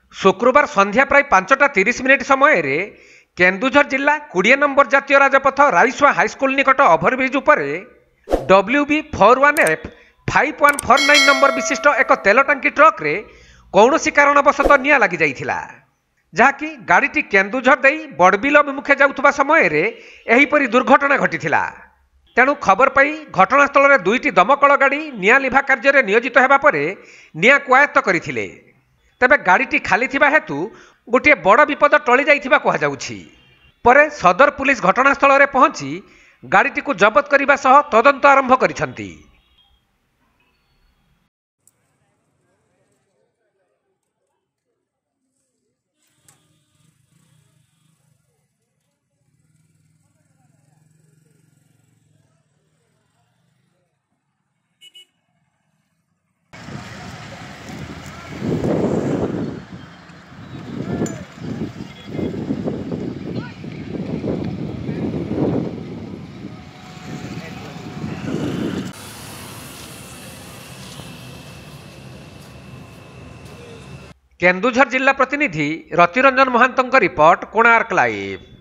शुक्रवार संध्या प्राय 5:30 समय केन्दुझर जिला 20 नंबर जातीय राजपथ राइसुआ हाईस्कल निकट ओभरब्रिज उपरे WB41F 5149 नंबर विशिष्ट एक तेल टांकी ट्रक रे कौनसी कारणवशत निया लगी जाइथिला, जहाँकि गाड़ीटी केन्दुझर देई बड़बिल अभिमुखे जाउथबा समय रे एहीपरि दुर्घटना घटिथिला। तेणु खबर पाई घटनास्थल में 2टी दमकल गाड़ी निया लिभा कार्य में नियोजित होगा पर निया आयत्त करथिले। तेबे गाड़ीटी खाली थिबा हेतु गोटे बड़ विपद टली जाइथिबा कहा जाउछि। परे सदर पुलिस घटनास्थल में पहुंची गाड़ीटी को जबत करने सह तदंत आरंभ करिसंती। केन्दुझर जिला प्रतिनिधि रतिरंजन महांतों रिपोर्ट, कोणार्क लाइव।